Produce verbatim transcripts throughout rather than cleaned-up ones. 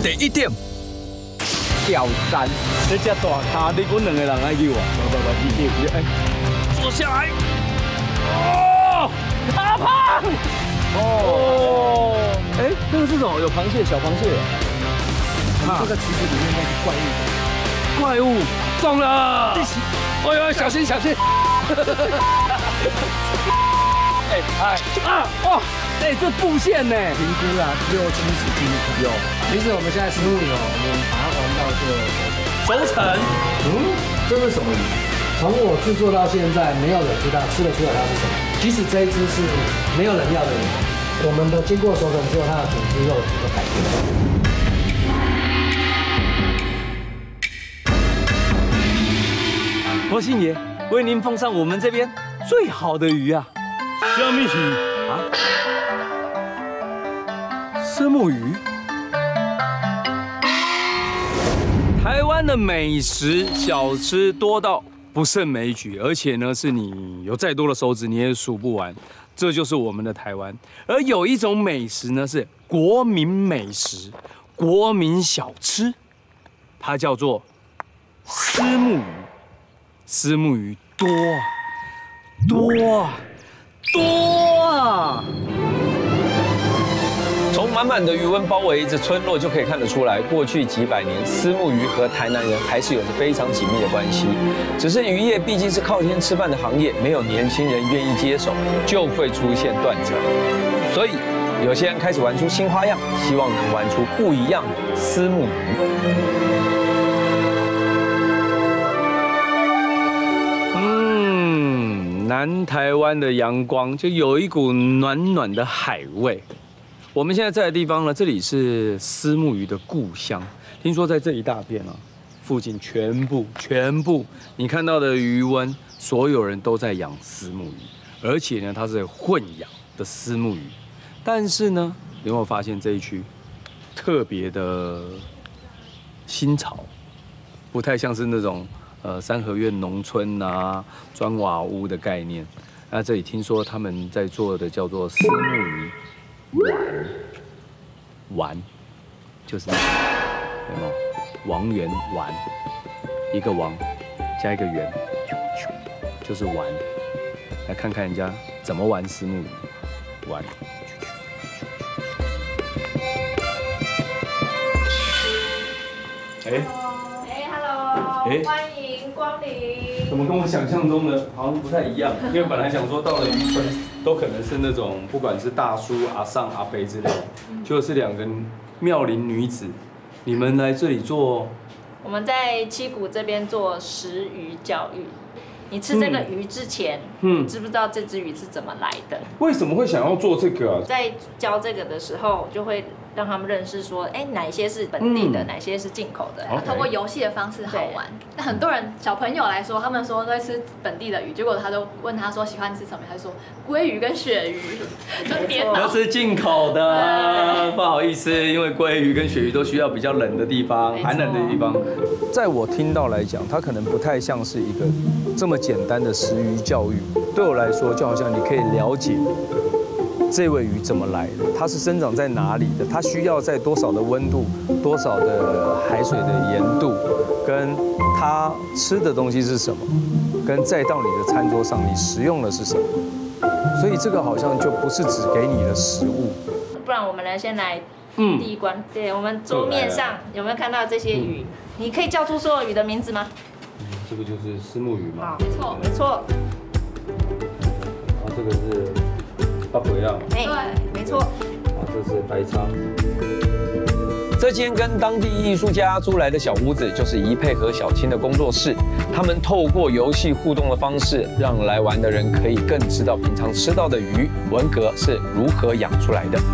第一点， 挑战，这只大咖，你阮两个人爱游啊！来来来，你你哎， 坐下来。哦，阿胖。哦， 哎，这个是什么？有螃蟹，小螃蟹。 这个其实里面都是怪物。 怪物中了！哎呦，小心小心！ 哎哎啊哇！哎，这布线呢？ 评估啦，六七十斤有。其实我们现在十五有，我们把它玩到这熟成。 嗯，这是什么鱼？从我制作到现在，没有人知道吃得出来它是什么。即使这一只是没有人要的鱼，我们的经过熟成之后，它的组织肉质都改变了。 国姓爷为您奉上我们这边最好的鱼啊！ 虾米鱼啊？虱目鱼。台湾的美食小吃多到不胜枚举，而且呢，是你有再多的手指你也数不完。这就是我们的台湾。而有一种美食呢，是国民美食、国民小吃，它叫做虱目鱼。虱目鱼多啊，多啊，多啊！ 从满满的鱼温包围着村落就可以看得出来，过去几百年，虱目鱼和台南人还是有着非常紧密的关系。只是渔业毕竟是靠天吃饭的行业，没有年轻人愿意接手，就会出现断层。所以有些人开始玩出新花样，希望能玩出不一样的虱目鱼。 南台湾的阳光就有一股暖暖的海味。我们现在在的地方呢，这里是虱目鱼的故乡。听说在这一大片啊，附近全部全部你看到的鱼塭，所有人都在养虱目鱼，而且呢，它是混养的虱目鱼。但是呢，你有没有发现这一区特别的新潮，不太像是那种。呃，三合院农村啊，砖瓦屋的概念。那这里听说他们在做的叫做虱目鱼丸，丸就是那个有没有？王圆丸，一个王加一个圆，就是丸。来看看人家怎么玩虱目鱼丸。哎。 哎，欢迎光临。 怎么跟我想象中的好像不太一样？因为本来想说到了渔村，都可能是那种不管是大叔、阿上、阿伯之类的，就是两个妙龄女子。你们来这里做？ 我们在七股这边做食鱼教育。你吃这个鱼之前，嗯，知不知道这只鱼是怎么来的？ 为什么会想要做这个啊？ 在教这个的时候，就会让他们认识说，哎，哪些是本地的，嗯、哪些是进口的。 通过游戏的方式好玩。那很多人小朋友来说，他们说在吃本地的鱼，结果他就问他说喜欢吃什么，他就说鲑鱼跟鳕鱼，就跌倒。 那是进口的，不好意思，因为鲑鱼跟鳕鱼都需要比较冷的地方，寒冷的地方。在我听到来讲，它可能不太像是一个这么简单的食鱼教育。对我来说，就好像你可以了解这位鱼怎么来的，它是生长在哪里的，它需要在多少的温度、多少的海水的盐度，跟它吃的东西是什么，跟再到你的餐桌上你食用的是什么。所以这个好像就不是只给你的食物。 不然我们来先来第一关，嗯、对我们桌面上有没有看到这些鱼？嗯、你可以叫出所有鱼的名字吗？ 这个就是虱目鱼嘛。 没错，没错。 然后这个是八鬼样。 哎，对，没错。 啊，这是白鲳。 这间跟当地艺术家租来的小屋子，就是宜配合小青的工作室。他们透过游戏互动的方式，让来玩的人可以更知道平常吃到的鱼文蛤是如何养出来的。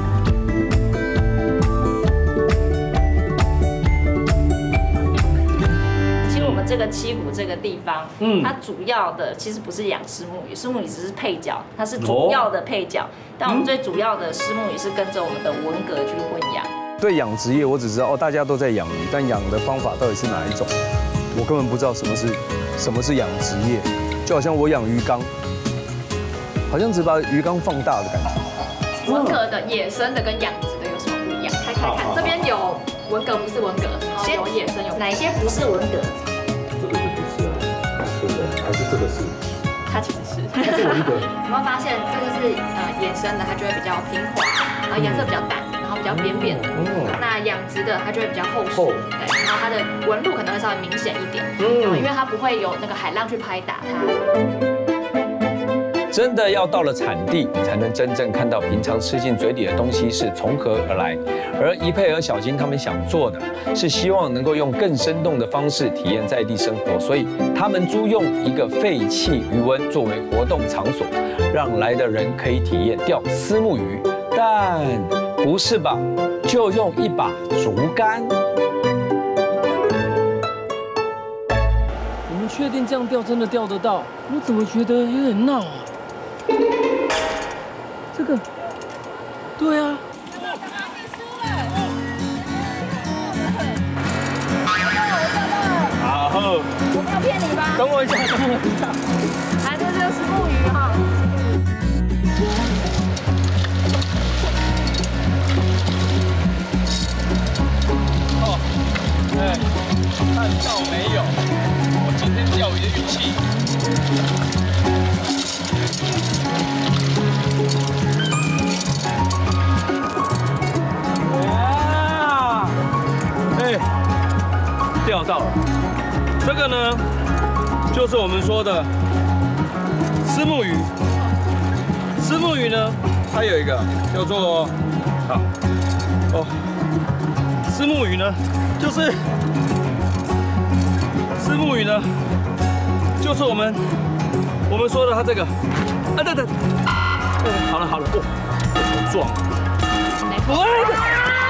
这个七股这个地方，嗯，它主要的其实不是养虱目鱼，虱目鱼只是配角，它是主要的配角。但我们最主要的虱目鱼是跟着我们的文蛤去混养。 对养殖业，我只知道哦，大家都在养鱼，但养的方法到底是哪一种，我根本不知道什么是什么是养殖业。就好像我养鱼缸，好像只把鱼缸放大的感觉。 文蛤的野生的跟养殖的有什么不一样？开开看，这边有文革不是文革，然后有野生有哪些不是文革？ 这个就不是啊，对不对？还是这个是？ 它其实是。 它是文革。 有没有发现这个是呃野生的，它就会比较平滑，然后颜色比较淡，然后比较扁扁的。那养殖的它就会比较厚实，对，然后它的纹路可能会稍微明显一点，嗯，因为它不会有那个海浪去拍打它。 真的要到了产地，才能真正看到平常吃进嘴里的东西是从何而来。而怡佩和小金他们想做的是希望能够用更生动的方式体验在地生活，所以他们租用一个废弃渔温作为活动场所，让来的人可以体验钓虱目鱼。但不是吧？就用一把竹竿？ 你们确定这样钓真的钓得到？我怎么觉得有点闹啊？这个，对啊。好， 我没有骗你吧？ 等我一下，等我一下。 来，这就是虱目鱼哈。 哦，哎，看到没有？我今天钓鱼的运气。哇！哎，钓到了。这个呢，就是我们说的虱目鱼。虱目鱼呢，它有一个叫做好哦，虱目鱼呢，就是虱目鱼呢，就是我们我们说的它这个啊，对对，哦，好了好了，哦，好壮，喂的。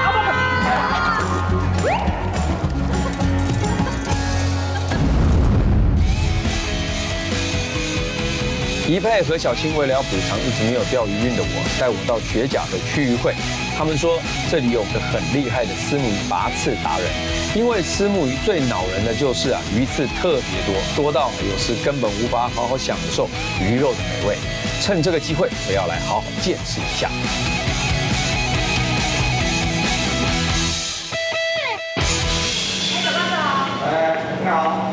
怡佩和小青为了要补偿一直没有钓鱼运的我，带我到学甲的区渔会。他们说这里有个很厉害的虱目鱼拔刺达人，因为虱目鱼最恼人的就是啊鱼刺特别多，多到有时根本无法好好享受鱼肉的美味。趁这个机会，我要来好好见识一下。 哎，你好。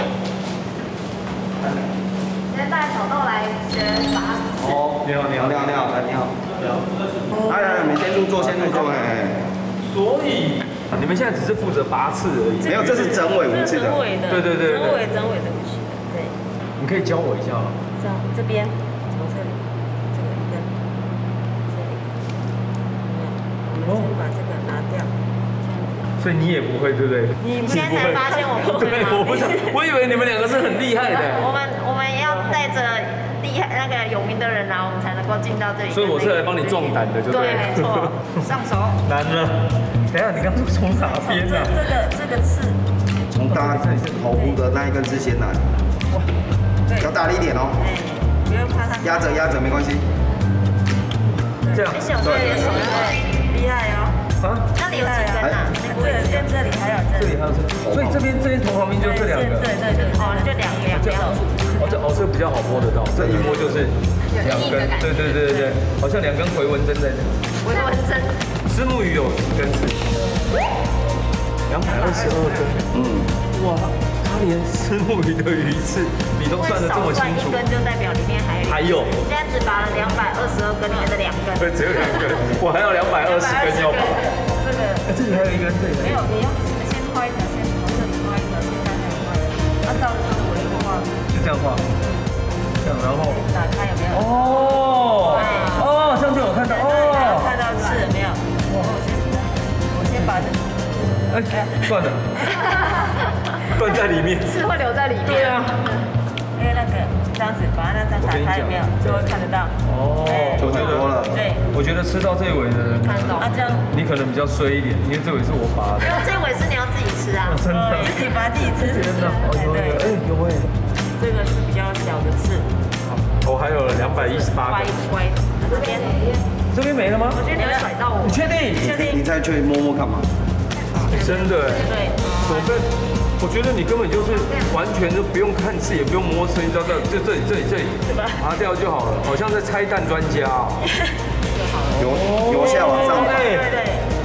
带小豆来学拔刺。 哦，你好，你好，你好，你好，你好，你好。来来来，你先入座，先入座，哎。 所以你们现在只是负责拔刺而已。 没有，这是整尾武器的。 整尾的。 对对对。 整尾整尾的武器的，对。 你可以教我一下吗？ 这样，这边从这里，这个一根，这里，我们先把这个拿掉。 所以你也不会，对不对？ 你现在才发现我不会吗？ 对，我不想，我以为你们两个是很厉害的。 我们我们要带着厉害那个有名的人来，我们才能够进到这里。 所以我是来帮你壮胆的，就对。 对，没错。上手。 难了。等一下，你刚刚从哪边啊？ 这个这个刺。 从大头部的那一根刺先来。哇。要大力一点哦。 哎，不用怕它。 压着压着没关系。 这样。 谢谢我这里的手对，厉害哦。啊？那里有几根啊？这里跟这里还有这里。 这里还有这，所以这边这边头旁边就这两个。 对对对，哦，就两两两组。 哦，这哦这比较好摸得到，这一摸就是两根。对对对对对，好像两根回纹针在这。 回纹针。 虱目鱼有几根刺？两百二十二根。嗯。哇，他连虱目鱼的鱼刺你都算得这么清楚。 一根就代表里面还有。 还有。 现在只拔了两百二十二根，里面的两根。 对，只有两根，我还有两百二十根要拔。 这个。 哎，这里还有一根，这里。 没有，你要先画一条线，从这里画一条线，再来画一条。按照这个维度画。 就这样画。这样，然后。 打开有没有？ 哦。哦，这样就有看到哦。 看到刺了没有？我先，我先把这。 哎，断了。断在里面。 刺会留在里面。对啊。因为那个这样子把那张打开有没有？就会看得到。哦。 就太多了。 对。 我觉得吃到这一尾的人， 看得到。啊，这样。 你可能比较衰一点，因为这尾是我拔的。 因为这尾是你要自己吃啊。 真的。 自己拔自己吃。 真的。对。哎，有哎。 这个是比较小的刺。 我还有两百一十八个。 乖乖。这边。 这边没了吗？ 我觉得你会甩到我。 你确定？ 确定。 你再去摸摸看嘛。 真的哎。 对。 我在，我觉得你根本就是完全就不用看刺，也不用摸刺，你知道这就这里这里这里拔掉就好了，好像在拆弹专家哦。 由由下往上。 对对对。哎，我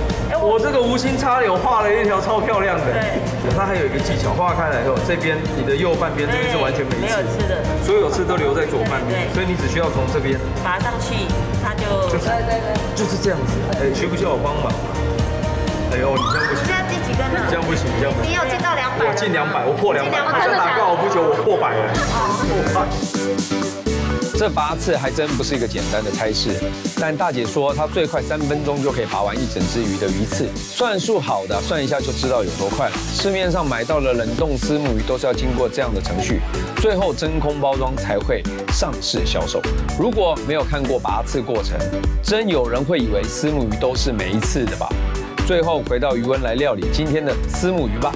我这个无心插柳画了一条超漂亮的。 对， 它还有一个技巧，画开来以后，这边你的右半边这边是完全没没有刺刺的， 所有刺都留在左半边，所以你只需要从这边拔上去，它就就是就是这样子。哎，需不需要我帮忙？哎呦，你这样不行， 现在第几根了？ 这样不行，这样不行。 你有进到两百？ 我进两百，我破两百。他想打高尔夫球，我破百了。这拔刺还真不是一个简单的差事，但大姐说她最快三分钟就可以拔完一整只鱼的鱼刺，算数好的算一下就知道有多快了。市面上买到的冷冻丝木鱼都是要经过这样的程序，最后真空包装才会上市销售。如果没有看过拔刺过程，真有人会以为丝木鱼都是没刺的吧？最后回到余温来料理今天的丝木鱼吧。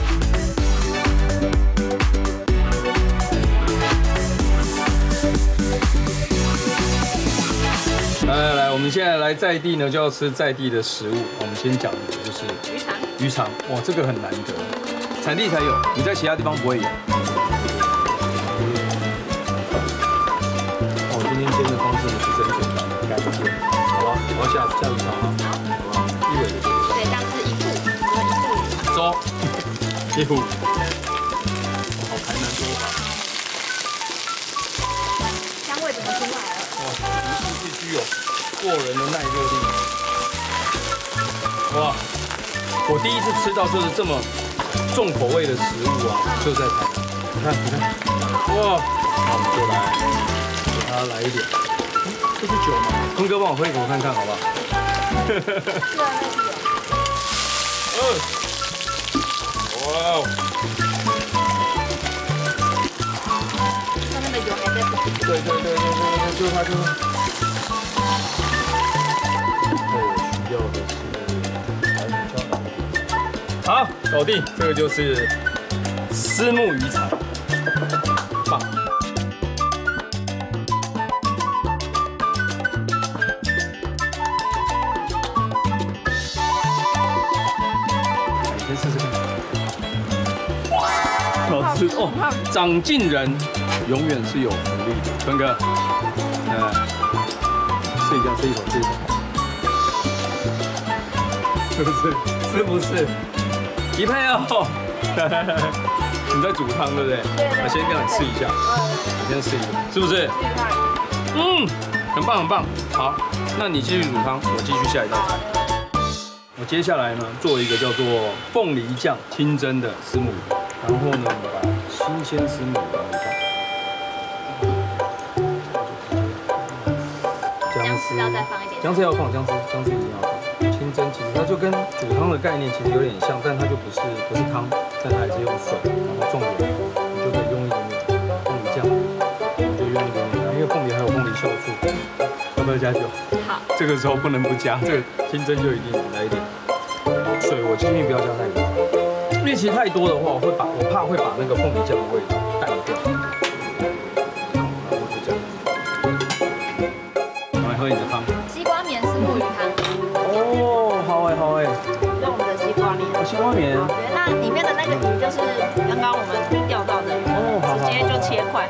来来来，我们现在来在地呢，就要吃在地的食物。我们先讲的就是鱼肠。 鱼肠，哇，这个很难得，产地才有，你在其他地方不会有。哦，今天煎的方式呢是真简单，干煎。好吧，我要下下鱼肠啊，好吧，一尾的就对，这样是一副，一副。 走，一副。好台南多吧？ 香味怎么出来了？ 哇，鱼是必须有过人的耐热力。哇，我第一次吃到就是这么重口味的食物啊，就在台南。你看，你看，哇，那我们就来给它来一点。嗯，这是酒吗？坤哥帮我喝一口看看，好不好？嗯，哇哦， 上面的油还在浮。 对对对对对对，就是它，就是它。要的是海米椒脑。好，搞定，这个就是丝木鱼肠，棒。你先试试看。好吃哦，长进人永远是有福利的，坤哥，嗯，试一下，吃一口，吃一口。是不是？是不是？一配哦！你在煮汤对不对？对。我先让你试一下，你先试一个，是不是？嗯，很棒很棒。好，那你继续煮汤，我继续下一道菜。我接下来呢，做一个叫做凤梨酱清蒸的丝木鱼，然后呢，我们把新鲜丝木鱼放。 姜丝要再放一点。 姜丝要放，姜丝姜丝一定要放。清蒸其实它就跟煮汤的概念其实有点像，但它就不是不是汤，但它还是用水，然后重点你就可以用一点点凤梨酱，你就用一点点，因为凤梨还有凤梨酵素，要不要加酒？ 好， 这个时候不能不加，这个清蒸就一定来一点水，我建议不要加太多，因为其实太多的话，我会把我怕会把那个凤梨酱的味道淡掉。我就这样，来喝你的汤。 西瓜棉丝木鱼汤。 哦，好哎，好哎。 用我们的西瓜棉。 西瓜棉。 对，那里面的那个鱼就是刚刚我们钓到的鱼，直接就切块。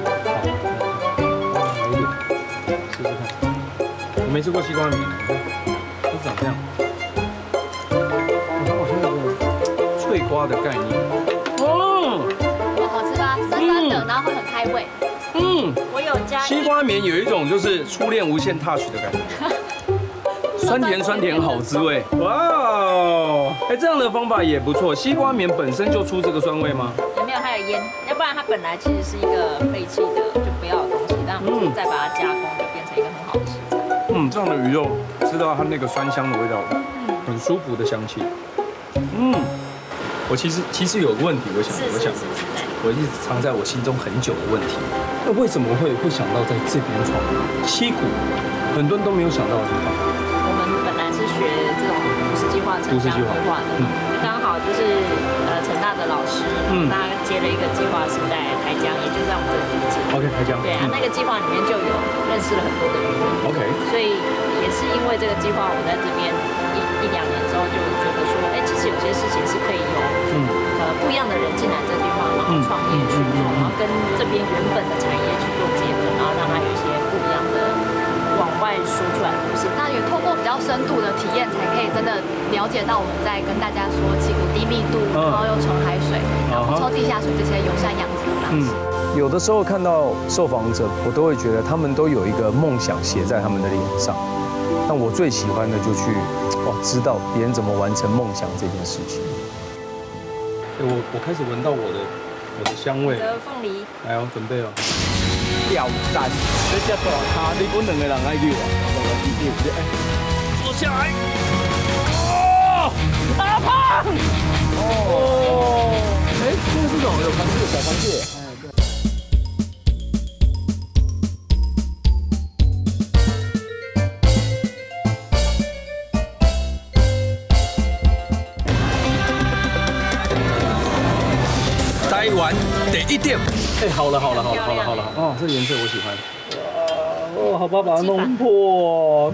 好，来一点，试试看。我没吃过西瓜棉，都是长这样。我看我现在有个脆瓜的概念。哦， 好吃吧？酸酸的，然后会很开胃。 嗯， 我有加西瓜棉有一种就是初恋无限 touch 的感觉。酸甜酸甜好滋味，哇哦！哎，这样的方法也不错。西瓜棉本身就出这个酸味吗？ 也没有，它有腌，要不然它本来其实是一个废弃的就不要的东西，但我们再把它加工，就变成一个很好的食材。 嗯，这样的鱼肉吃到它那个酸香的味道，很舒服的香气。嗯，我其实其实有个问题，我想我想，我一直藏在我心中很久的问题，那为什么会会想到在这边创七股？很多人都没有想到的地方。 学这种都市计划、城乡规划的，刚好就是呃成大的老师，嗯，他接了一个计划是在台江，也就是在我们这附近。 OK， 台江。 对啊，那个计划里面就有认识了很多的渔人。 OK。所以也是因为这个计划，我在这边一一两年之后就觉得说，哎，其实有些事情是可以由嗯呃不一样的人进来这地方，然后创业去做，然后跟这边原本的产业去做结合，然后让它有一些不一样的。往外说出来的故事， 那也透过比较深度的体验，才可以真的了了解到我们在跟大家说七股低密度，然后又冲海水，然后抽地下水这些友善养殖的方式。 有的时候看到受访者，我都会觉得他们都有一个梦想写在他们的脸上。但我最喜欢的就去哇，知道别人怎么完成梦想这件事情。我我开始闻到我的我的香味。 的凤梨。 来，我准备哦。 吊单，这只大咖，你本两个人爱溜啊？哎，坐下来。哦，阿胖。哦。哎，这个是什么？有螃蟹，小螃蟹。 摘完第一点， 哎，好了好了好了好了好了，哦，这个颜色我喜欢。哇，哦，好吧，把它弄破。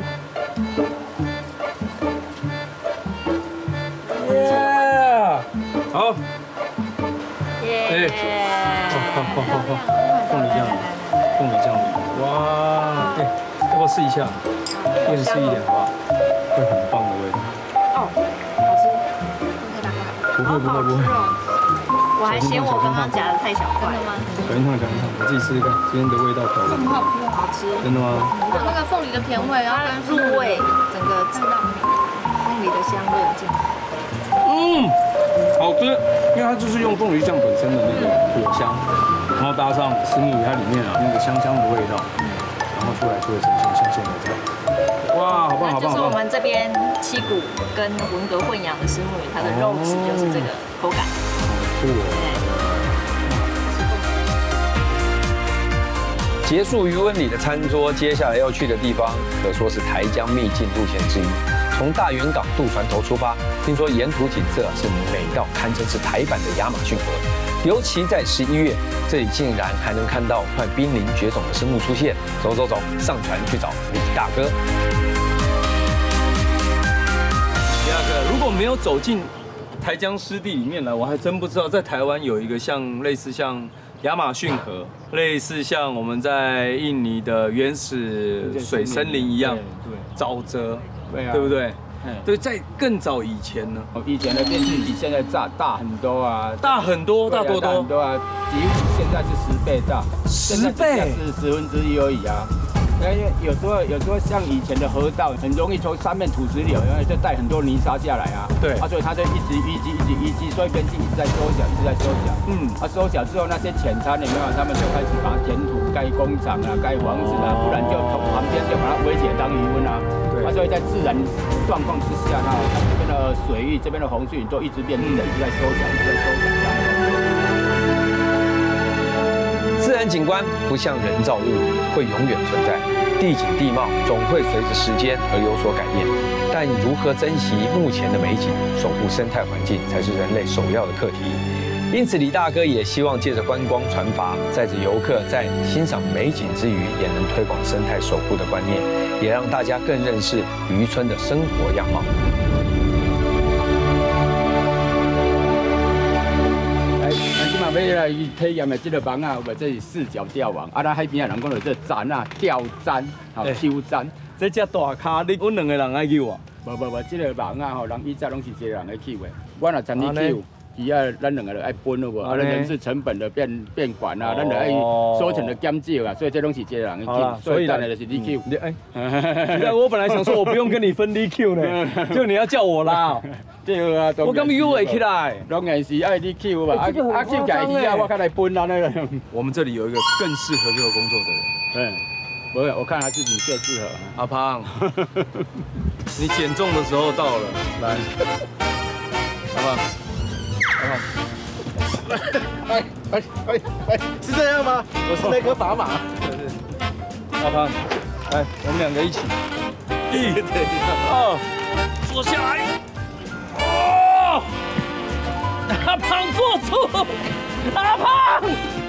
耶，好。耶。好好好好好，凤梨酱，凤梨酱，哇，哎，要不要试一下？一人试一点好不好？会很棒的味道。 哦，好吃。 不会不会不会。 我还嫌我刚刚夹的太小块，真的吗？ 小心烫，小心烫，我自己试试看，今天的味道调的。 很好吃，好吃。 真的吗？ 有那个凤梨的甜味，然后跟入味，整个知道凤梨的香味进来。 嗯，好吃，因为它就是用凤梨酱本身的那个果香，然后搭上虱目鱼它里面啊那个香香的味道，然后出来就会呈现像现在这样。哇，好棒好棒！ 就是我们这边七股跟文蛤混养的虱目鱼，它的肉质就是这个口感。 结束渔温里的餐桌，接下来要去的地方可说是台江秘境路线之一。从大园港渡船头出发，听说沿途景色是美到堪称是台版的亚马逊河。尤其在十一月，这里竟然还能看到快濒临绝种的生物出现。走走走，上船去找李大哥。李大哥，如果没有走进 台江湿地里面来，我还真不知道在台湾有一个像类似像亚马逊河，类似像我们在印尼的原始水森林一样，对，沼泽，对啊，对不对？对，在更早以前呢， 以前的电视比现在大大很多啊， 大很多，大多多， 很多啊，几乎现在是十倍大， 十倍是十分之一而已啊。 因为有时候，有时候像以前的河道，很容易从上面土石流，因为就带很多泥沙下来啊。对。啊，所以它就一直淤积，一直淤积，所以边境一直在缩小，一直在缩小。嗯。啊，缩小之后，那些浅滩有没有？他们就开始把填土、盖工厂啊、盖房子啊，不然就从旁边就把它围起来当渔温啊。对。啊，所以在自然状况之下，那这边的水域、这边的洪水都一直变，一直一直在缩小，一直在缩小。 自然景观不像人造物，会永远存在。地景地貌总会随着时间而有所改变，但如何珍惜目前的美景，守护生态环境，才是人类首要的课题。因此，李大哥也希望借着观光传筏，载着游客在欣赏美景之余，也能推广生态守护的观念，也让大家更认识渔村的生活样貌。 要来体验的这个网啊，有无？这是四脚钓网，啊，咱海边啊人讲的这漳啊，钓漳，吼，抽漳。 这只大卡，你阮两个人爱救啊？ 无无无，这个网啊，吼，人以前拢是一个人来救的。我若全力救，伊啊，咱两个就爱分了无？啊，咱人事成本的变变管啊，咱就爱收成的减少啊，所以这拢是一个人来救。所以当然就是你救。 你哎，我本来想说我不用跟你分你救呢，就你要叫我拉。 对啊， 我咁游会起来， 当然是爱你救嘛，啊啊救起来以后我较来分啊那个。 我们这里有一个更适合这个工作的人， 嗯，不是，我看还是你最适合。 阿胖，你减重的时候到了，来，阿胖，阿胖， 哎哎哎哎，是这样吗？我是那个砝码。 对对，阿胖，来，我们两个一起，一、二，坐下来。 哦，阿胖坐住，阿胖，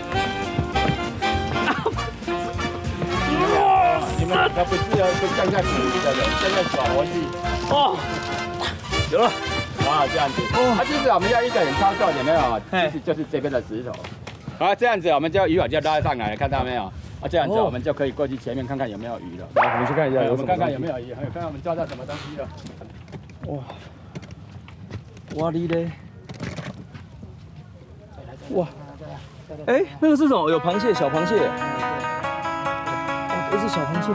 哇！你们他不是要会降下去的，现在转过去。哦， 有了， 啊，这样子。哦，它就是我们要一个人操作，有没有？就是就是这边的石头。好，这样子我们就渔网就拉上来，看到没有？啊，这样子我们就可以过去前面看看有没有鱼了。 来，我们去看一下， 我们看看有没有鱼，还有看看我们抓到什么东西了。哇！ 哇哩嘞！哇！哎，那个是什么？有螃蟹，小螃蟹。哦，这是小螃蟹。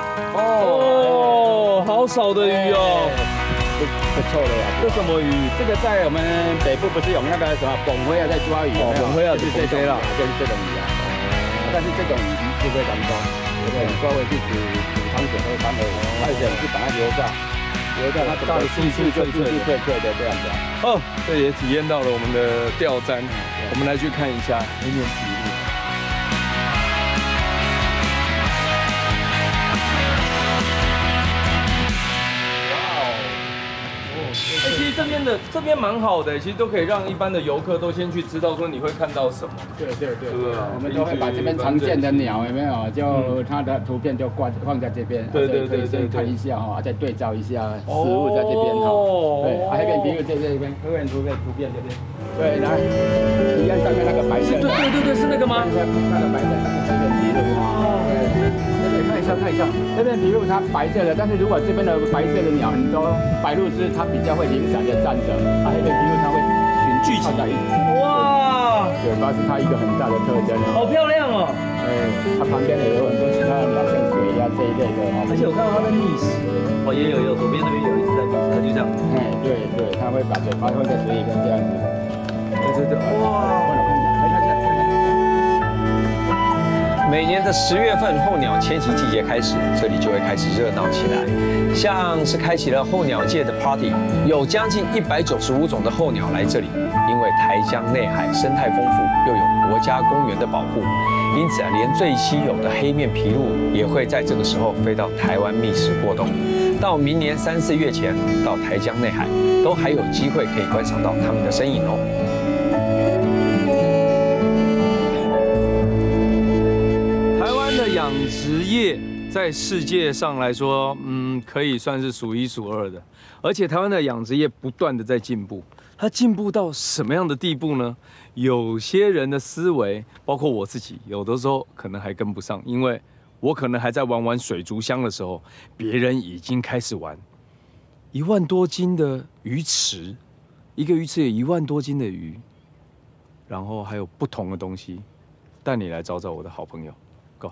哦，好少的鱼哦。 不不错的呀。这什么鱼？这个在我们北部不是有那个什么蹦灰啊，在抓鱼？哦， 蹦灰啊， 就是这种啦，就是这种鱼啊。但是这种鱼是非常多，对不对？抓回去煮煮汤水喝汤而已，而且是把它留在。留在它到细细脆脆脆脆的这样子。 哦，这也体验到了我们的钓竿。我们来去看一下黑面琵鹭。哎，其实这边的这边蛮好的，其实都可以让一般的游客都先去知道说你会看到什么。 对对对，我们都会把这边常见的鸟有没有，就它的图片就挂放在这边， 对对对对， 看一下哈，再对照一下食物在这边哈。对，啊，黑面琵鹭在这边，黑面图片图片这边。对，来，鱼竿上面那个白色。 对对对对，是那个吗？ 那个白色，那是黑面琵鹭。哇。看一下看一下，这边琵鹭它白色的，但是如果这边的白色的鸟很多，白鹭鸶它比较会零散的站着，它黑面琵鹭它会群聚集在一起。哇！嘴巴是它一个很大的特征。 好漂亮哦！ 哎，它旁边也有很多其他的鸟，像水鸭这一类的哦。 而且我看到它在觅食，哦也有有，左边那边有一只在觅食，它就这样。 哎，对对，它会把嘴巴放在水里面这样子。对对对，哇！ 每年的十月份候鸟迁徙季节开始，这里就会开始热闹起来，像是开启了候鸟界的 party， 有将近一百九十五种的候鸟来这里。因为台江内海生态丰富，又有国家公园的保护，因此啊，连最稀有的黑面琵鹭也会在这个时候飞到台湾觅食过冬。到明年三四月前，到台江内海都还有机会可以观赏到它们的身影哦。 养殖业在世界上来说，嗯，可以算是数一数二的。而且台湾的养殖业不断的在进步，它进步到什么样的地步呢？有些人的思维，包括我自己，有的时候可能还跟不上，因为我可能还在玩玩水族箱的时候，别人已经开始玩一万多斤的鱼池，一个鱼池有一万多斤的鱼，然后还有不同的东西，带你来找找我的好朋友。Go.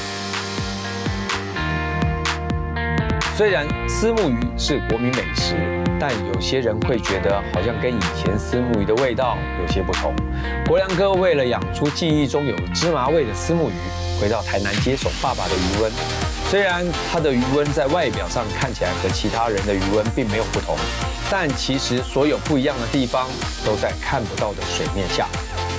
虽然虱目鱼是国民美食，但有些人会觉得好像跟以前虱目鱼的味道有些不同。国良哥为了养出记忆中有芝麻味的虱目鱼，回到台南接手爸爸的鱼塭。虽然他的鱼塭在外表上看起来和其他人的鱼塭并没有不同，但其实所有不一样的地方都在看不到的水面下。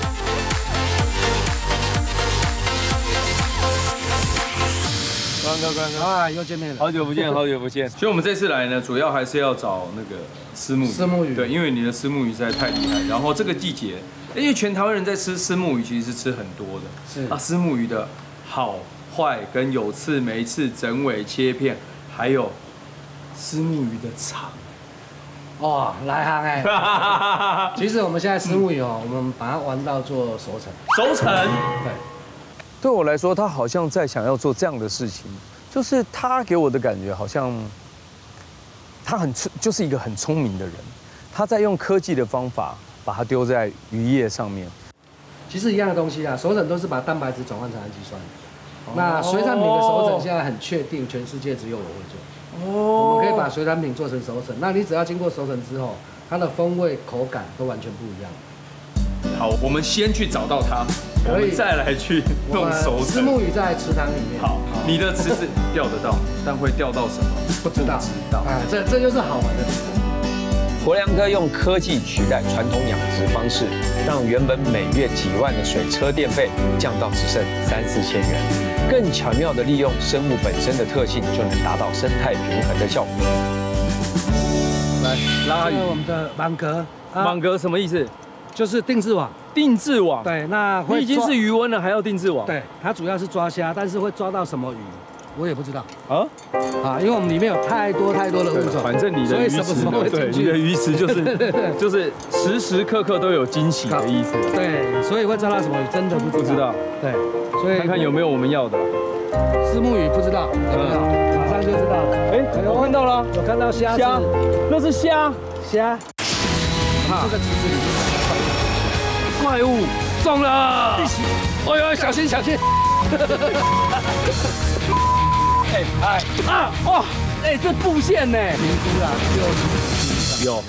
关哥，关哥啊，又见面了， 好久不见，好久不见。所以我们这次来呢，主要还是要找那个虱目鱼。 虱目鱼， 对，因为你的虱目鱼实在太厉害。然后这个季节，因为全台湾人在吃虱目鱼，其实是吃很多的。是啊，虱目鱼的好坏跟有刺没刺、整尾切片，还有虱目鱼的肠。 哇，来行哎！其实我们现在虱目鱼哦，我们把它玩到做熟成。 熟成， 对。 对我来说，他好像在想要做这样的事情，就是他给我的感觉好像，他很就是一个很聪明的人，他在用科技的方法把它丢在渔业上面。 其实一样的东西啊，熟成都是把蛋白质转换成氨基酸。那水产品的熟成现在很确定，全世界只有我会做。哦，我们可以把水产品做成熟成，那你只要经过熟成之后，它的风味、口感都完全不一样。 好，我们先去找到它，我们再来去弄熟成。 虱目鱼在池塘里面。 好，你的池子钓得到，但会钓到什么？ 不知道。 不知道。 哎，这这就是好玩的地方。 国良哥用科技取代传统养殖方式，让原本每月几万的水车电费降到只剩三四千元，更巧妙地利用生物本身的特性，就能达到生态平衡的效果。 来拉鱼， 我们的网格。 网格什么意思？ 就是定制网， 定制网。 对，那你已经是鱼塭了，还要定制网？ 对，它主要是抓虾，但是会抓到什么鱼，我也不知道。啊啊，因为我们里面有太多太多的物种， 反正你的鱼池，对，你的鱼池就是就是时时刻刻都有惊喜的意思。 对，所以会抓到什么鱼，真的不知道。对，所以看看有没有我们要的。 虱目鱼不知道，有没有？马上就知道了。 哎，我看到了， 有看到虾。 虾，那是虾， 虾。 这个池子里面怪物中了！哎呦，小心小心！哎哎啊哇！哎，这布线呢？ 评估啦，六十有。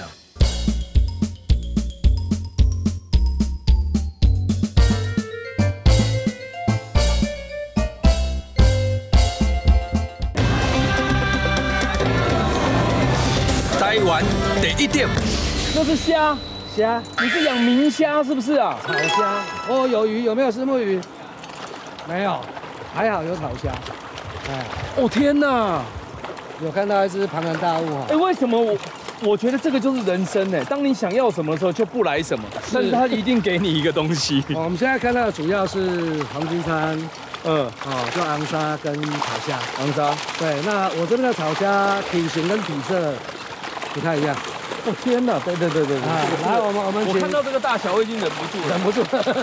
台湾第一点， 这是虾， 虾， 你是养明虾是不是啊？ 草虾。哦，有鱼，有没有虱目鱼？没有，还好有草虾。哎， 哦天哪！ 有看到一只庞然大物哈。 哎，为什么我我觉得这个就是人生呢？当你想要什么的时候就不来什么，但是他一定给你一个东西。 哦，我们现在看到的主要是黄金餐， 嗯， 哦，就昂沙跟草虾。 昂沙。 对，那我这边的草虾体型跟体色不太一样。 哦天哪！对对对对对。 啊，来，我们我们我看到这个大小我已经忍不住了， 忍不住。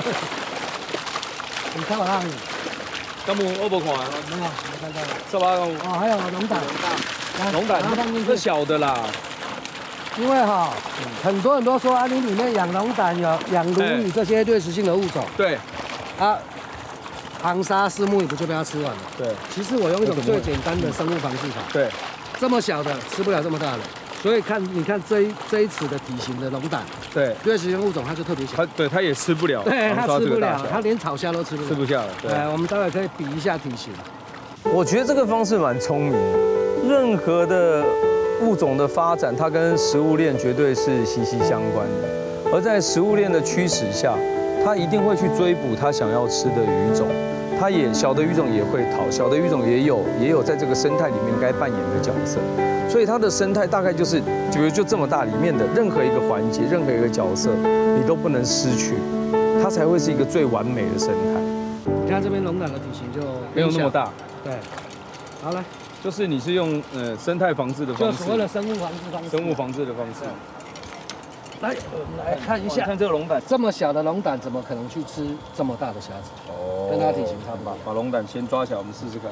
你看我那里。 刚我我不看啊， 没有，没看到。 十八公。 哦，还有龙胆。 龙胆是小的啦。 因为哈，很多人都说啊，你里面养龙胆、有养鲈鱼这些掠食性的物种。 对。 啊，昂沙、虱目鱼不就被它吃完了？ 对。 其实我用一种最简单的生物防治法。 对。 这么小的吃不了这么大的。所以看，你看这一这一尺的体型的龙胆， 对， 掠食性物种它就特别小， 它对它也吃不了， 对，它吃不了，它连草虾都吃不了， 吃不下了。对， 我们待会可以比一下体型。 我觉得这个方式蛮聪明的。任何的物种的发展，它跟食物链绝对是息息相关的。而在食物链的驱使下，它一定会去追捕它想要吃的鱼种。它也小的鱼种也会逃，小的鱼种也有也有在这个生态里面该扮演的角色。所以它的生态大概就是，比如就这么大里面的任何一个环节、任何一个角色，你都不能失去，它才会是一个最完美的生态。 你看这边龙胆的体型就没有那么大， 对。好来， 就是你是用呃生态防治的方式， 就所谓的生物防治方式。 生物防治的方式。 来，我们来看一下， 看这个龙胆， 这么小的龙胆怎么可能去吃这么大的虾子？哦，跟它体型差不多。 把龙胆先抓起来，我们试试看。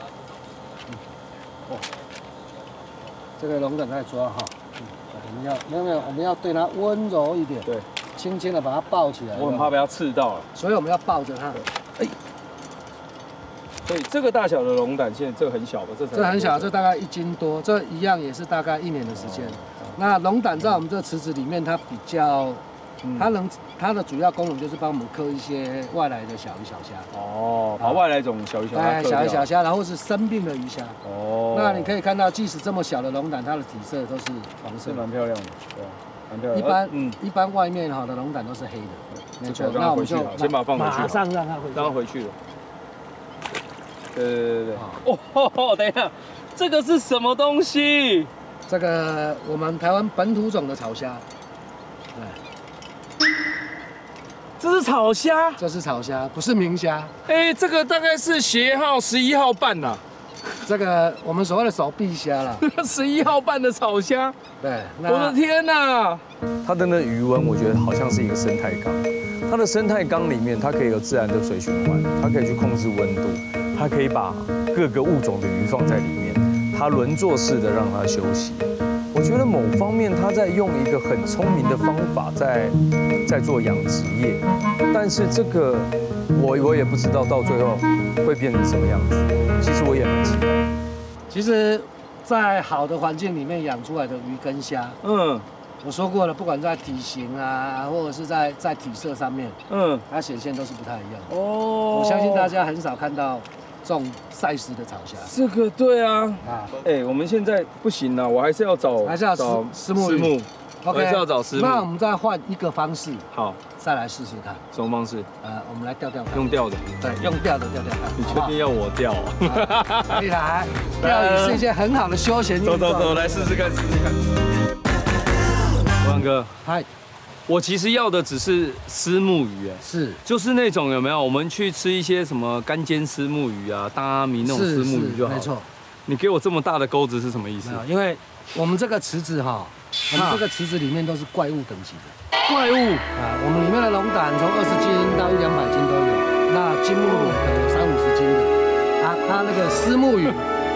哦。这个龙胆在抓哈，嗯，我们要没有没有，我们要对它温柔一点， 对， 轻轻的把它抱起来。 我很怕被它刺到了， 所以我们要抱着它。哎， 所以这个大小的龙胆，现在这个很小吧？这这很小，这大概一斤多，这一样也是大概一年的时间。那龙胆在我们这个池子里面，它比较，它能它的主要功能就是帮我们克一些外来的小鱼小虾。 哦，把外来种小鱼小虾克掉。 小鱼小虾，然后是生病的鱼虾。哦。那你可以看到，即使这么小的龙胆，它的体色都是黄色， 蛮漂亮的，对，蛮漂亮。 一般嗯，一般外面好的龙胆都是黑的。没错，那我们就先把它放回去， 马上让它回去， 让它回去了。对对对对。哦，等一下，这个是什么东西？ 这个我们台湾本土种的草虾， 对，这是草虾， 这是草虾，不是明虾。 哎，这个大概是学号十一号半呐， 这个我们所谓的手臂虾啦， 十一号半的草虾。 对， 我的天哪！ 它的那余温，我觉得好像是一个生态缸。它的生态缸里面，它可以有自然的水循环，它可以去控制温度，它可以把各个物种的鱼放在里面。它轮作式的让它休息，我觉得某方面他在用一个很聪明的方法在在做养殖业，但是这个我我也不知道到最后会变成什么样子。其实我也蛮期待。 其实，在好的环境里面养出来的鱼跟虾，嗯，我说过了，不管在体型啊，或者是在在体色上面，嗯，它显现都是不太一样的。哦，我相信大家很少看到这种赛事的草虾， 这个对啊，啊，哎，我们现在不行了，我还是要找， 还是要找虱目鱼 ，OK， 还是要找虱目。 那我们再换一个方式， 好， 再来试试看。 什么方式？ 呃，我们来钓钓看。 用钓的。 对，用钓的钓钓看。 你确定要我钓？ 可以来，钓鱼是一件很好的休闲运动。 走走走，来试试看，试试看。罗安哥， 嗨。 我其实要的只是虱目鱼，哎， 是， 就是那种有没有？我们去吃一些什么干煎虱目鱼啊、大阿米那种虱目鱼就好。 没错。 你给我这么大的钩子是什么意思？ 因为我们这个池子哈，我们这个池子里面都是怪物等级的。 怪物啊，我们里面的龙胆从二十斤到一两百斤都有，那金目鲈可能有三五十斤的。啊，它那个虱目鱼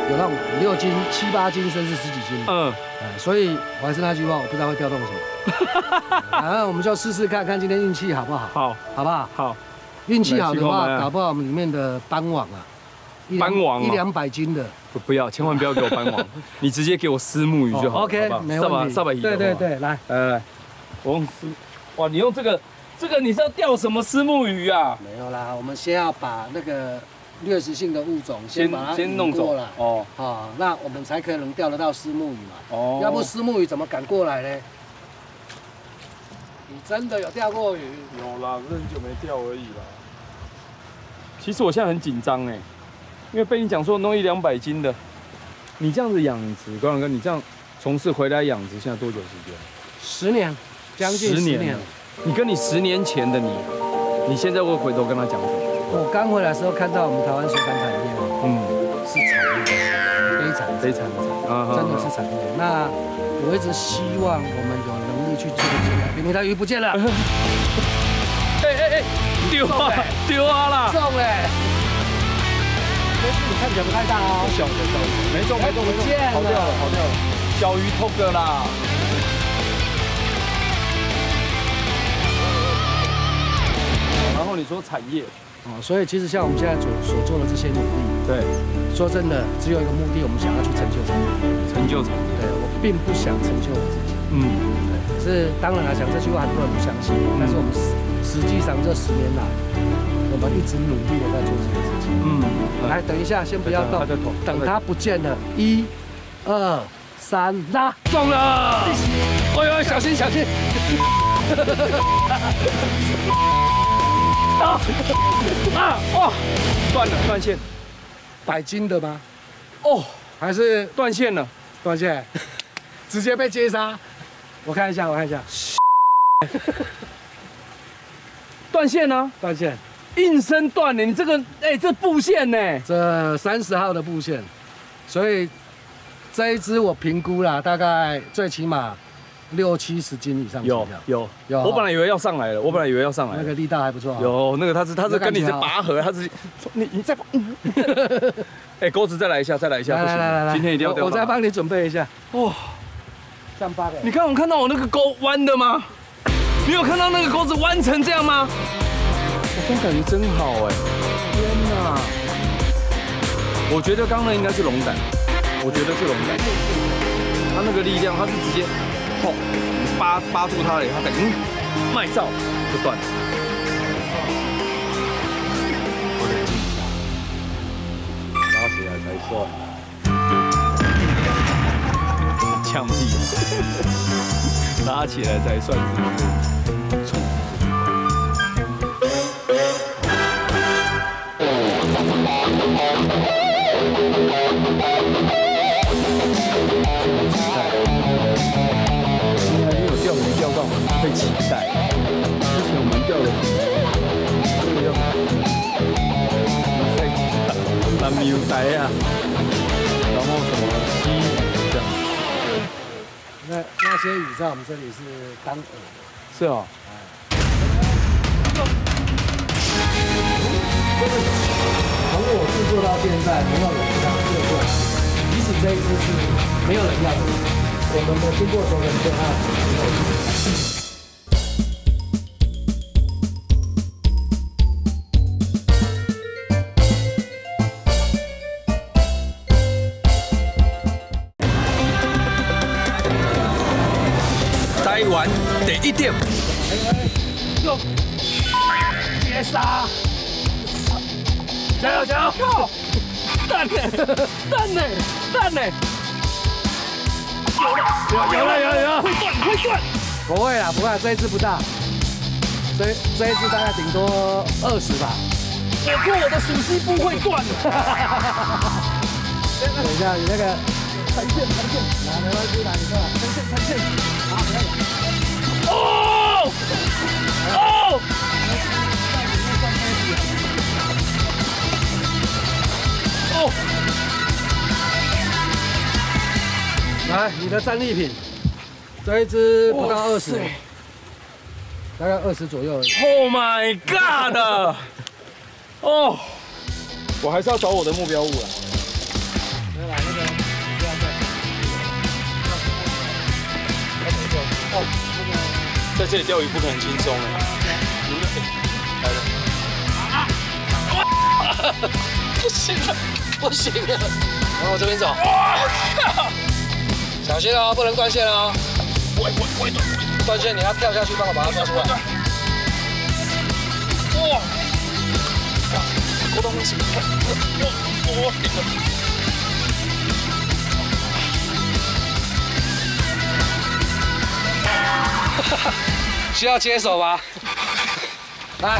有那种五六斤、七八斤，甚至十几斤。嗯，哎，所以我还是那句话，我不知道会调动什么。然后我们就试试看看今天运气好不好？好，好不好？好，运气好的话，搞不好我们里面的斑网啊， 斑网一两百斤的， 不不要，千万不要给我斑网，你直接给我虱目鱼就好。 OK， 没问题。 扫把鱼。 对对对，来来来，我用虱，哇，你用这个这个你是要钓什么虱目鱼啊？ 没有啦，我们先要把那个掠食性的物种先把它先弄走了。哦，好，那我们才可能钓得到虱目鱼嘛。哦，要不虱目鱼怎么赶过来呢？你真的有钓过鱼？ 有啦，只是很久没钓而已啦。其实我现在很紧张哎，因为被你讲说弄一两百斤的，你这样子养殖，高阳哥，你这样从事回来养殖，现在多久时间？ 十年，将近十年。 你跟你十年前的你，你现在会回头跟他讲什么？ 我刚回来的时候看到我们台湾水产产业，嗯，是惨烈，非常非常的惨， 真的是惨烈。那我一直希望我们有能力去做这些改变。你的鱼不见了， 哎哎哎，丢啊丢啊啦！ 中嘞！但是你看起来不太大哦， 小的小的，没中没中没中，跑掉了跑掉了，小鱼偷个啦。然后你说产业。 哦，所以其实像我们现在所所做的这些努力， 对， 说真的，只有一个目的，我们想要去成就产业， 成就产业。 对，我并不想成就我自己。嗯，对。可是当然来讲，这句话很多人不相信，但是我们实实际上这十年来，我们一直努力的在做这件事情。嗯，来，等一下，先不要动，等它不见了，一、二、三，拉，中了！哎呦，小心小心！ 啊啊哦，断了断线， 百斤的吗？ 哦， 还是断线了， 断线，直接被接杀。我看一下，我看一下， 断线呢？ 断线， 应声断了。你这个，哎，这布线呢？ 这三十号的布线，所以这一只我评估啦，大概最起码六七十斤以上。 有有有，我本来以为要上来了，我本来以为要上来， 那个力道还不错。 有那个他是他是跟你是拔河，他是你你再，哎，钩子再来一下，再来一下，不行，来来来，今天一定要钓。 我再帮你准备一下。哇，上八个。 你看我看到我那个钩弯的吗？你有看到那个钩子弯成这样吗？我这感觉真好哎！天哪！我觉得刚刚那应该是龙胆，我觉得是龙胆，它那个力量，它是直接。吼！你扒扒住它了以后，它等嗯，卖照就断了。拉起来才算。呛屁！拉起来才算是不是？钓鱼钓到被期待，之前我们钓的这个叫太期待，蓝苗带啊，然后什么溪这样。 那那些鱼在我们这里是当饵的。 是哦。 这个从我制作到现在，没有人知道这个过来，即使这一只是没有人要的。我们的经过熟人之后， 台湾第一点， 哟，别杀！加油加油！蛋呢？蛋呢？蛋呢？有了有了有了有了！会断会断！不会啦不会啦，这一只不大，这这一只大概顶多二十吧。 我做我的属西不会断。 等一下你那个残线残线， 来没关系，来你过来， 残线残线。 好，你看。 哦哦！哦！ 来，你的战利品，这一只不到二十，大概二十左右而已。 Oh my god！ 哦，我还是要找我的目标物了。 没有啦，那个不要再。哦，那个在这里钓鱼不可能轻松哎。来了。不行了，不行了， 往我这边走。小心哦，不能断线哦。 我我我断线，你要跳下去帮我把它抓出来。 哇！哇！活动不行，我我顶了。 需要接手吗？来。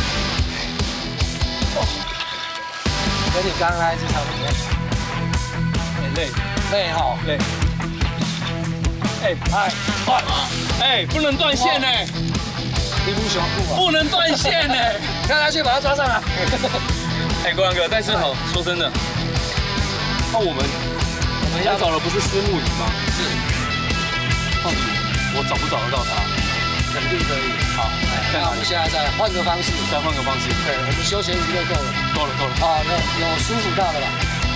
跟你刚刚那一只差不多。 很累， 累哈， 累。哎哎哎，不能断线呢！ 你不喜欢不啊？ 不能断线呢！ 跳下去把它抓上来。 哎，国阳哥，但是哈，说真的，那我们我们要找的不是虱目鱼吗？ 是。 到底我找不找得到它？ 肯定可以。 好， 那我们现在再换个方式， 再换个方式。 对，我们休闲娱乐够了。 够了够了。 啊，有有舒服到了吧？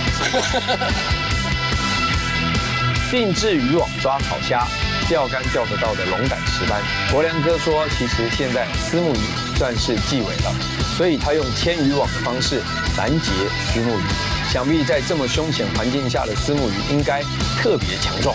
定制渔网抓草虾，钓竿钓得到的龙胆石斑。国良哥说，其实现在虱目鱼算是季尾了，所以他用牵渔网的方式拦截虱目鱼。想必在这么凶险环境下的虱目鱼应该特别强壮。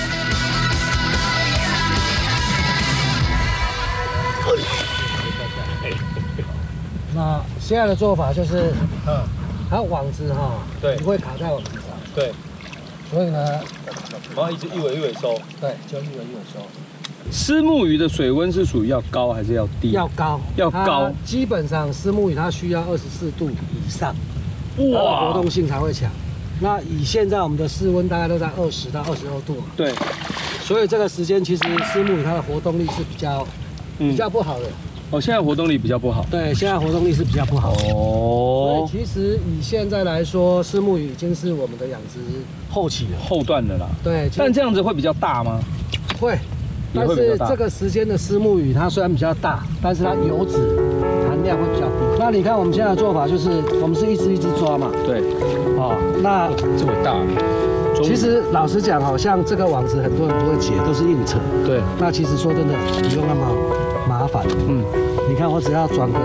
那现在的做法就是，嗯，它网子哈，对，不会卡在网子上， 对， 所以呢， 然后一直一尾一尾收， 对，就一尾一尾收。 虱目鱼的水温是属于要高还是要低？ 要高， 要高。 基本上虱目鱼它需要二十四度以上，哇，活动性才会强。那以现在我们的室温大概都在二十到二十二度嘛， 对， 所以这个时间其实虱目鱼它的活动力是比较比较不好的。 哦，现在活动力比较不好。 对，现在活动力是比较不好。哦。所以其实以现在来说，虱目鱼已经是我们的养殖后期了， 后段的啦。 对。 但这样子会比较大吗？ 会。但是这个时间的虱目鱼，它虽然比较大，但是它油脂含量会比较低。那你看我们现在的做法就是，我们是一只一只抓嘛。 对。 哦，那这么大。 其实老实讲，好像这个网子很多人不会解，都是硬扯。对。那其实说真的，不用那么麻烦。嗯。你看我只要转个，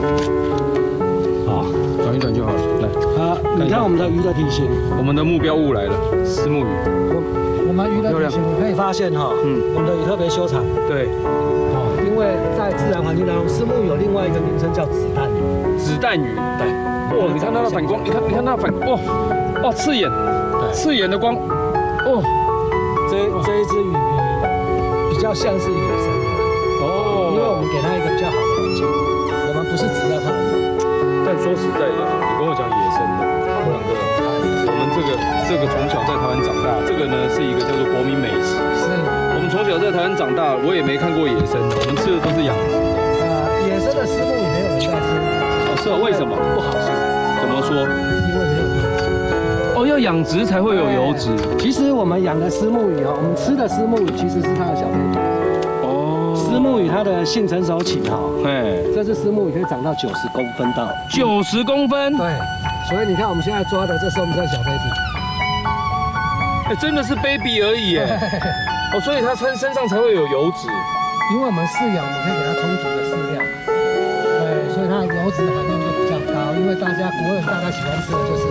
啊， 转一转就好了。来。 啊，你看我们的鱼的体型。 我们的目标物来了，虱目鱼。 我们鱼的体型，你可以发现哈，嗯，我们的鱼特别修长。对。哦，因为在自然环境当中，虱目鱼有另外一个名称叫子弹鱼。 子弹鱼。对。哇，你看它的反光，你看，你看它的反，哇，哇，刺眼。刺眼的光，哦， 这这一只鱼比较像是野生的哦，因为我们给它一个比较好的环境，我们不是只要它。 但说实在的，你跟我讲野生的，国良哥，我们这个这个从小在台湾长大，这个呢是一个叫做国民美食。是，我们从小在台湾长大，我也没看过野生的，我们吃的都是养殖的。 呃，野生的虱目鱼没有人在吃。 哦，是啊，为什么？ 不好吃。 怎么说？ 因为没有油脂。 哦，要养殖才会有油脂。 其实我们养的虱目鱼哦，我们吃的虱目鱼其实是它的小 baby。哦。虱目鱼它的性成熟期哈，哎，这只虱目鱼可以长到九十公分到。 九十公分。 对。所以你看我们现在抓的，这是我们的小 baby。 哎，真的是 baby 而已耶。哦，所以它身身上才会有油脂。 因为我们饲养，我们可以给它充足的饲料。对，所以它的油脂含量就比较高。因为大家国人大概喜欢吃的就是，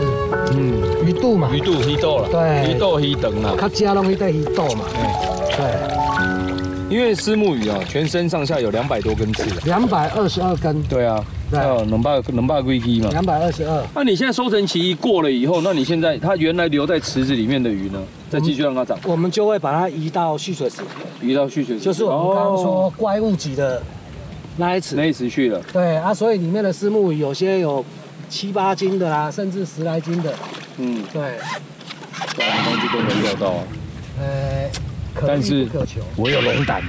嗯，鱼肚嘛。 鱼肚、鱼豆了。对。鱼豆、鱼肠啦。 它加拢一堆鱼豆嘛。对。 因为虱目鱼啊，全身上下有两百多根刺。 两百二十二根。 对啊。哦，能把能把龟基嘛。 两百二十二。 那你现在收成期过了以后，那你现在它原来留在池子里面的鱼呢，再继续让它长？ 我们就会把它移到蓄水池。 移到蓄水池。 就是我们刚刚说怪物级的那一池。 那一池去了。 对啊，所以里面的虱目鱼有些有七八斤的啦，甚至十来斤的。嗯，对。 什么东西都没钓到啊。 呃，可遇不可求。 我有龙胆。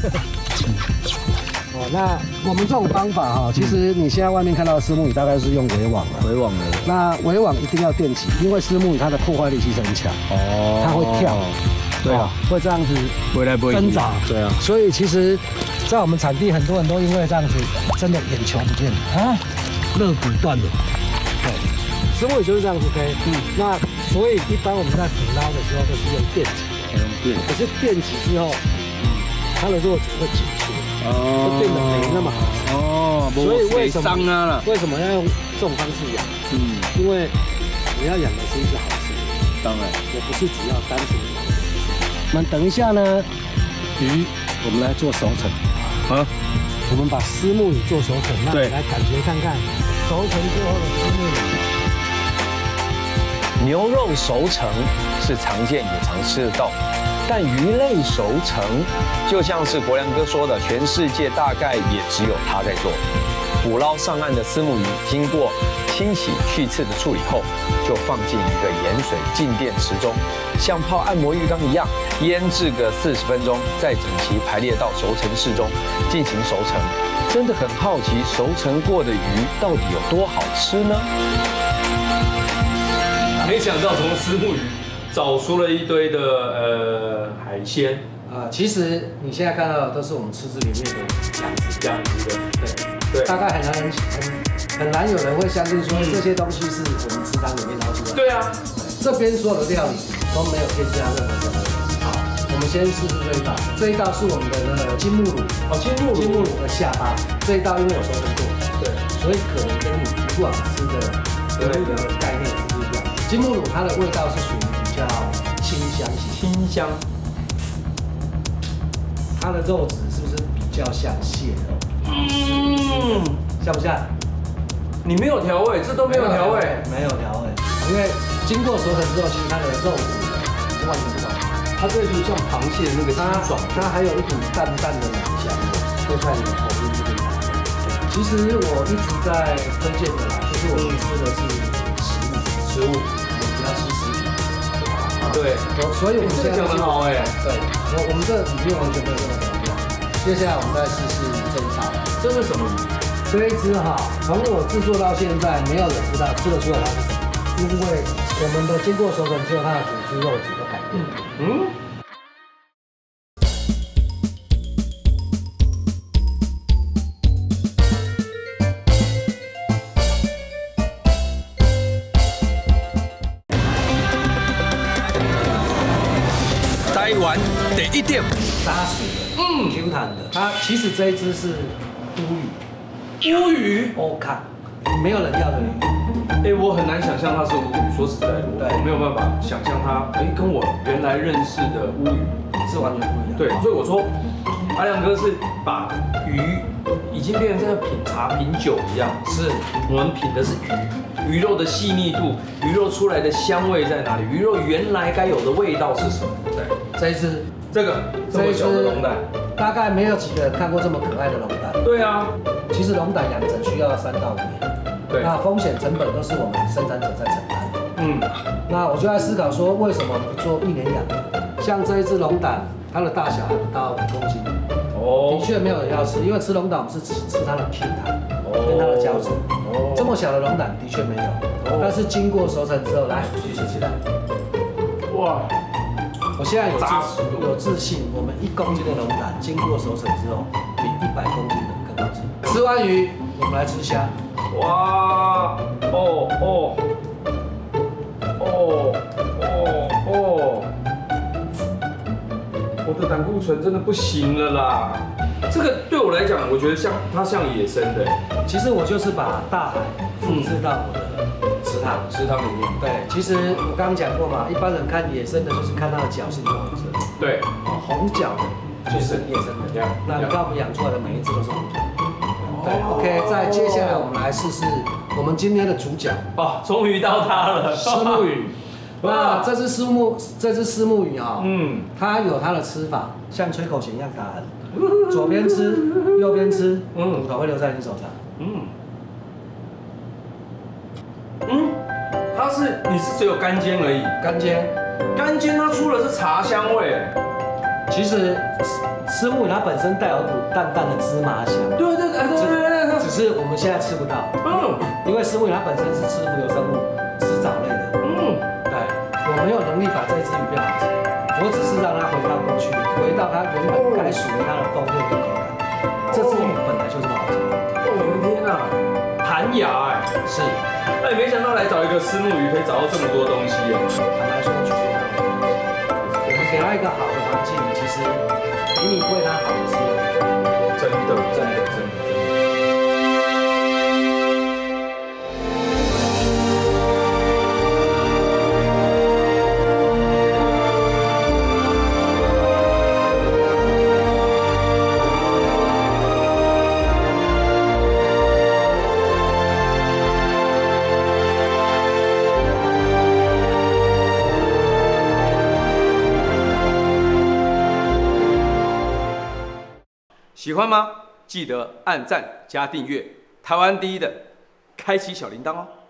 哦，那我们这种方法哈，其实你现在外面看到的虱目鱼大概是用围网了。 围网的。 那围网一定要电击，因为虱目鱼它的破坏力其实很强。哦。它会跳。对啊。会这样子挣扎。 对啊。 所以其实，在我们产地很多人都因为这样子，真的眼球不见了啊，肋骨断了。对。 石目鱼就是这样子飞。嗯，那所以一般我们在捕捞的时候都是用电击， 用电。 可是电击之后，它的肉质会紧缩，会变得没那么好吃。哦，所以为什么为什么要用这种方式养？嗯，因为你要养的是一只好吃的， 当然， 我不是只要单纯的。我们等一下呢，鱼我们来做熟成。啊，我们把虱目鱼做熟成，那你来感觉看看熟成之后的虱目鱼。牛肉熟成是常见也常吃得到，但鱼类熟成就像是国良哥说的，全世界大概也只有他在做。捕捞上岸的虱目鱼，经过清洗去刺的处理后，就放进一个盐水静电池中，像泡按摩浴缸一样腌制个四十分钟，再整齐排列到熟成室中进行熟成。真的很好奇，熟成过的鱼到底有多好吃呢？ 没想到从虱目鱼找出了一堆的呃海鲜。 啊、呃，其实你现在看到的都是我们池子里面的养殖养殖的， 对。对，大概很难很很难有人会相信说这些东西是我们池塘里面捞出来的。 对啊， 这边所有的料理都没有添加任何的。好，我们先试试这一道。这一道是我们的那个金目鲈， 哦，金目金目鲈的下巴。这一道因为有熟成过，对，所以可能跟你以往吃的的那个概念是不一样。金目鲈它的味道是属于比较清香型， 清香。 它的肉质是不是比较像蟹肉？嗯，像不像？ 你没有调味，这都没有调味， 没有调味，因为经过熟成之后，其实它的肉质是完全不同。 它这就像螃蟹的那个清爽， 它还有一股淡淡的奶香味，会在你的口边这边来。其实我一直在推荐的啦，就是我们吃的是食物，食物，我们不要吃食品。 对， 所以我们现在讲得好哎， 对，我我们这里面完全没有任何调料。接下来我们再试试这一道， 这是什么鱼？ 这一只哈，从我制作到现在，没有人知道吃得出来它是什么，因为我们的经过熟成之后，它的组织肉质都改变了。嗯。 台湾第一点， 扎实的，嗯 ，Q 弹的。它其实这一只是乌鱼， 乌鱼， 欧卡，没有人要的鱼。 哎，我很难想象它是乌鱼。说实在的，我没有办法想象它，哎，跟我原来认识的乌鱼是完全不一样。 对，所以我说，阿亮哥是把鱼已经变成在品茶品酒一样。 是， 我们品的是鱼，鱼肉的细腻度，鱼肉出来的香味在哪里？鱼肉原来该有的味道是什么？对， 这一只， 这个这么小的龙胆， 大概没有几个人看过这么可爱的龙胆。 对啊， 其实龙胆养成需要三到五年。对，那风险成本都是我们生产者在承担。嗯，那我就在思考说，为什么不做一年养的？像这一只龙胆，它的大小还不到五公斤。哦，的确没有人要吃，因为吃龙胆我们是吃吃它的皮糖，跟它的胶质。哦，这么小的龙胆的确没有，但是经过熟成之后，来举起来。哇！我现在有自有自信，我们一公斤的龙胆经过熟成之后，比一百公斤的更好吃。吃完鱼，我们来吃虾。 哇！哦哦哦哦哦！我的胆固醇真的不行了啦！这个对我来讲，我觉得像它像野生的。 其实我就是把大海复制到我的池塘， 池塘里面。 对，其实我刚刚讲过嘛，一般人看野生的，就是看它的脚是红色。 对， 哦，红脚的就是野生的。那你看我们养出来的每一只都是红脚。对 ，OK， 再接下来我们来试试我们今天的主角。 哦，终于到它了， 虱目鱼。那这只虱目，这只虱目鱼哈，嗯，它有它的吃法，像吹口弦一样打横，左边吃，右边吃，嗯，骨头会留在你手上。嗯， 嗯，它是你是只有干尖而已， 干尖， 干尖它出的是茶香味。 其实虱目鱼它本身带有股淡淡的芝麻香。 对对对对对对。 只是我们现在吃不到。嗯。因为虱目鱼它本身是吃浮游生物，吃藻类的。嗯。对。我没有能力把这只鱼变好吃，我只是让它回到过去，回到它原本该属于它的风味跟口感。这只鱼本来就这么好吃。 我的天哪！弹蓝牙哎， 是。 那也没想到来找一个虱目鱼可以找到这么多东西耶。 坦白说，就是我们给他一个好的环境，其实比你为他好的是真的，真的，真的。喜欢吗？记得按赞加订阅，台湾第一的，开启小铃铛哦。